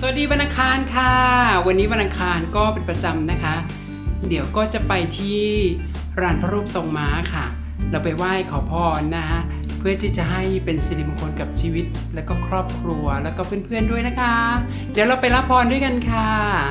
สวัสดีวันอังคารค่ะวันนี้วันอังคารก็เป็นประจำนะคะเดี๋ยวก็จะไปที่ลานพระรูปทรงม้าค่ะเราไปไหว้ขอพรนะคะเพื่อที่จะให้เป็นสิริมงคลกับชีวิตและก็ครอบครัวแล้วก็เพื่อนๆด้วยนะคะเดี๋ยวเราไปรับพรด้วยกันค่ะ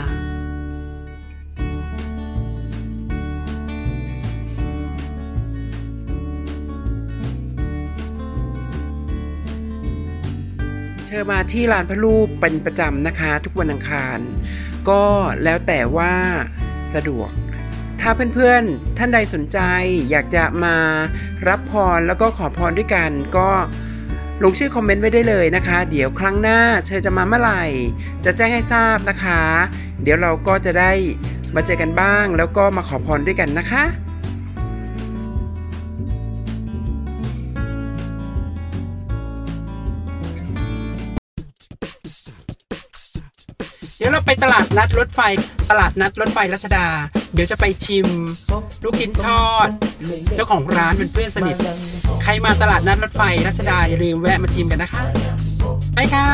เชิญมาที่ลานพระรูปเป็นประจำนะคะทุกวันอังคารก็แล้วแต่ว่าสะดวกถ้าเพื่อนๆท่านใดสนใจอยากจะมารับพรแล้วก็ขอพรด้วยกันก็ลงชื่อคอมเมนต์ไว้ได้เลยนะคะเดี๋ยวครั้งหน้าเชิญจะมาเมื่อไหร่จะแจ้งให้ทราบนะคะเดี๋ยวเราก็จะได้มาเจอกันบ้างแล้วก็มาขอพรด้วยกันนะคะเดี๋ยวเราไปตลาดนัดรถไฟรัชดาเดี๋ยวจะไปชิมลูกชิ้นทอดเจ้าของร้านเป็นเพื่อนสนิทใครมาตลาดนัดรถไฟรัชดาอย่าลืมแวะมาชิมกันนะคะไปค่ะ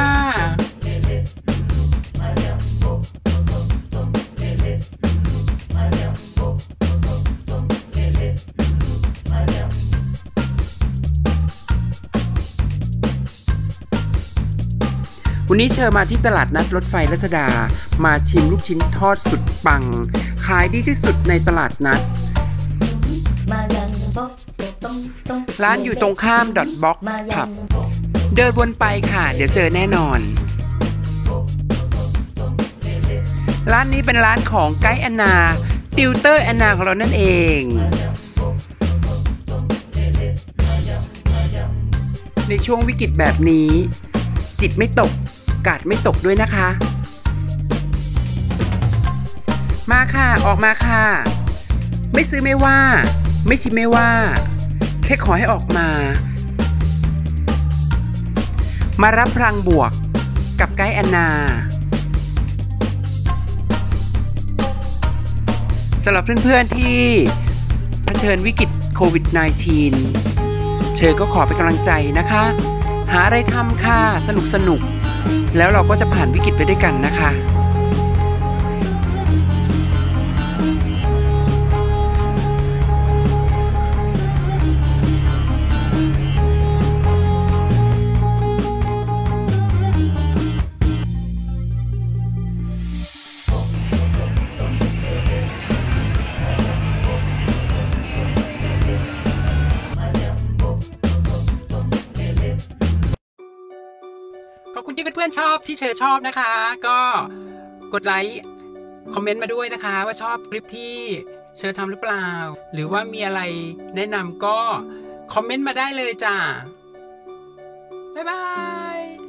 วันนี้เชิญมาที่ตลาดนัดรถไฟรัชดามาชิมลูกชิ้นทอดสุดปังขายดีที่สุดในตลาดนัดร้านอยู่ตรงข้ามดอทบ็อกซ์ผับเดินวนไปค่ะเดี๋ยวเจอแน่นอนร้านนี้เป็นร้านของไกด์แอนนาติวเตอร์แอนนาของเรานั่นเองในช่วงวิกฤตแบบนี้จิตไม่ตกกาดไม่ตกด้วยนะคะมาค่ะออกมาค่ะไม่ซื้อไม่ว่าไม่ชิมไม่ว่าแค่ขอให้ออกมารับพลังบวกกับไกด์แอนนาสำหรับเพื่อนๆที่เผชิญวิกฤตโควิด -19 เชิญก็ขอเป็นกำลังใจนะคะหาอะไรทำค่ะสนุกแล้วเราก็จะผ่านวิกฤตไปด้วยกันนะคะขอบคุณที่เพื่อนๆชอบที่เชอชอบนะคะก็กดไลค์คอมเมนต์มาด้วยนะคะว่าชอบคลิปที่เชอทำหรือเปล่าหรือว่ามีอะไรแนะนำก็คอมเมนต์มาได้เลยจ้าบ๊ายบาย